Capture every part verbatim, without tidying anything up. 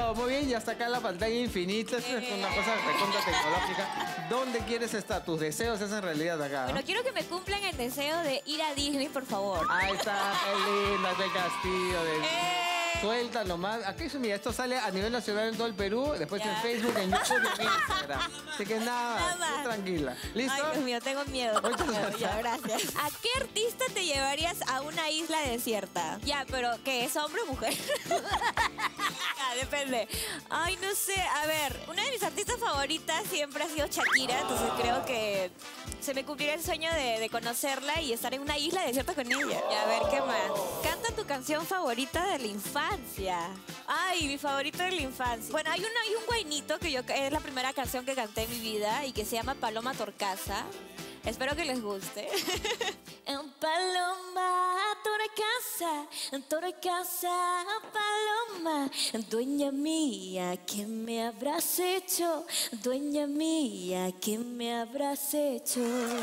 Listo, muy bien. Y hasta acá la pantalla infinita. Esto es una cosa recontra tecnológica. ¿Dónde quieres estar? Tus deseos se hacen realidad acá. Bueno, quiero que me cumplan el deseo de ir a Disney, por favor. Ahí está, qué lindo, este castillo de... ¡Eh! Suelta nomás. Aquí, mira, esto sale a nivel nacional en todo el Perú, después Ya. en Facebook, en YouTube y en Instagram. Así que nada, Nada más. tú tranquila. ¿Listo? Ay, Dios mío, tengo miedo. tengo Muchas miedo. gracias. Ya, gracias. ¿A qué artista te llevarías a una isla desierta? Ya, pero ¿qué es hombre o mujer? Ya, depende. Ay, no sé. A ver, una de mis artistas favoritas siempre ha sido Shakira, entonces creo que se me cumpliría el sueño de, de conocerla y estar en una isla desierta con ella. Y a ver, ¿qué más? Canta tu canción favorita de la infancia. Ay, mi favorito de la infancia. Bueno, hay, una, hay un guainito que yo es la primera canción que canté en mi vida y que se llama Paloma Torcaza. Espero que les guste. En Paloma Torcaza, en Torcaza, Paloma, dueña mía, ¿qué me habrás hecho? Dueña mía, ¿qué me habrás hecho?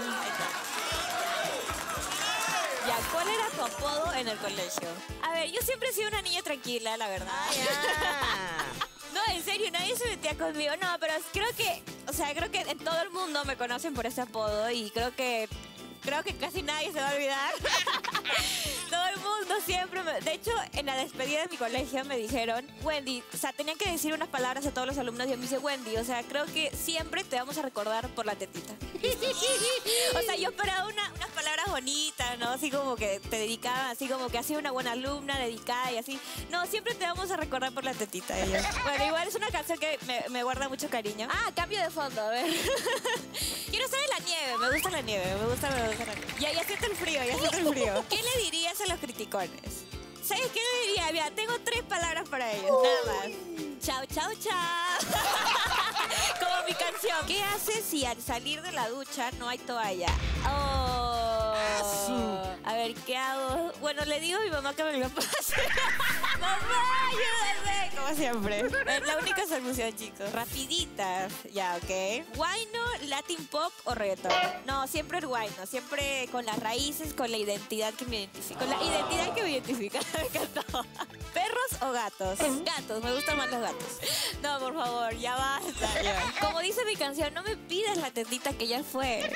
Ya, ¿cuál era tu apodo en el colegio? A ver, yo siempre he sido una niña tranquila, la verdad. No, en serio, nadie se metía conmigo. No, pero creo que, o sea, creo que en todo el mundo me conocen por ese apodo y creo que, creo que casi nadie se va a olvidar. Todo el mundo siempre me... De hecho, en la despedida de mi colegio me dijeron, Wendy, o sea, tenían que decir unas palabras a todos los alumnos y yo me dice, Wendy, o sea, creo que siempre te vamos a recordar por la tetita. O sea, yo esperaba una, unas palabras bonitas, ¿no? Así como que te dedicaban, así como que has sido una buena alumna, dedicada y así. No, siempre te vamos a recordar por la tetita. Y yo, bueno, igual es una canción que me, me guarda mucho cariño. Ah, cambio de fondo, a ver. Quiero estar en la nieve, me gusta la nieve, me gusta, me gusta la nieve. Ya, ya siento el frío, ya siento el frío. ¿Qué le dirías a los criticones? ¿Sabes qué le diría? Mira, tengo tres palabras para ellos, nada más. Chao, chao, chao. Como mi canción. ¿Qué haces si al salir de la ducha no hay toalla? Oh. A ver, ¿qué hago? Bueno, le digo a mi mamá que me lo pase. Mamá, ayúdame. Como siempre. Es la única solución, chicos. Rapiditas. Ya, ok. ¿Guayno, Latin pop o reggaetón? No, siempre el guayno. Siempre con las raíces, con la identidad que me identifica. Con la identidad que me identifica. Me encantó. ¿Perros o gatos? Gatos, me gustan más los gatos. No, por favor, ya basta. Ya. Como dice mi canción, no me pidas la tetita que ya fue.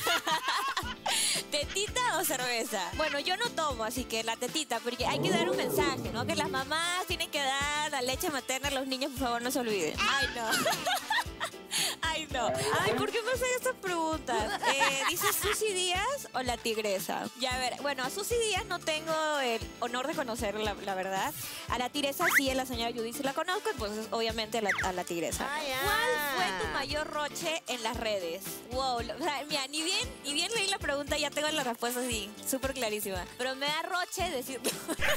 ¿Tetita o cerveza? Bueno, yo no tomo, así que la tetita, porque hay que dar un mensaje, ¿no? Que las mamás tienen que dar la leche materna a los niños, por favor, no se olviden. Ay, no. Ay, no. Ay, ¿por qué me hacen estas preguntas? Eh, ¿Dice Susy Díaz o la tigresa? Ya, a ver, bueno, a Susy Díaz no tengo el honor de conocerla, la, la verdad. A la tigresa sí, a la señora Judy sí la conozco, entonces obviamente a la, a la tigresa. Ah, ya. ¿Cuál fue tu mayor roche en las redes? Wow, o sea, mira, ni bien, ni bien leí la pregunta, ya tengo la respuesta así, súper clarísima. Pero me da roche decirlo.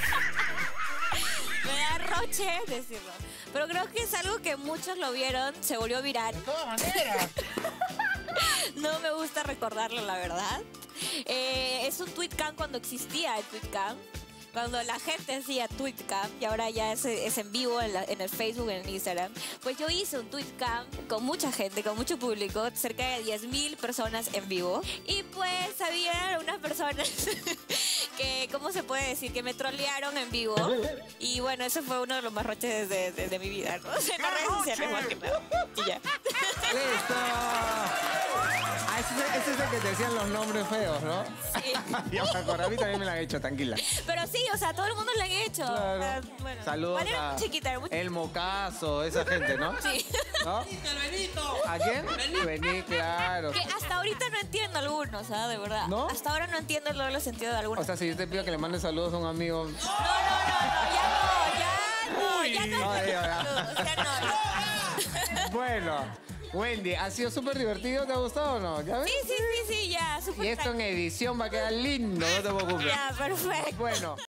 Me da roche decirlo. Pero creo que es algo que muchos lo vieron, se volvió viral. De todas maneras. No me gusta recordarlo, la verdad. Eh, es un tweetcam cuando existía el tweetcam. Cuando la gente hacía tweetcam y ahora ya es, es en vivo en, la, en el Facebook, en el Instagram. Pues yo hice un tweetcam con mucha gente, con mucho público, cerca de diez mil personas en vivo. Y pues había unas personas que, ¿cómo se puede decir? Que me trolearon en vivo. Y bueno, eso fue uno de los más roches de, de, de mi vida, ¿no? O sea, en las redes sociales más que nada. Y ya. ¡Listo! Ah, ese, es- ese es el que te decían los nombres feos, ¿no? Sí. Ya me acuerdo, a mí también me lo han hecho, tranquila. Pero sí, o sea, todo el mundo lo han hecho. Claro. Ah, bueno. Saludos Igual era a muy chiquita, era muy El Mocazo, esa gente, ¿no? Sí. ¿No? ¿A quién? Vení, claro. Que hasta ahorita no entiendo algunos, ¿ah? De verdad. ¿No? Hasta ahora no entiendo el doble sentido de algunos. O sea, si yo te pido que le mandes saludos a un amigo... no, no, no, no, ya no, ya no, ya no. No, digo, ya. O sea, no, no. Bueno, Wendy, ¿ha sido súper divertido? ¿Te ha gustado o no? ¿Ya ves? Sí, sí, sí, sí, ya, súper Y esto en edición va a quedar lindo, no te preocupes. Ya, perfecto. Bueno.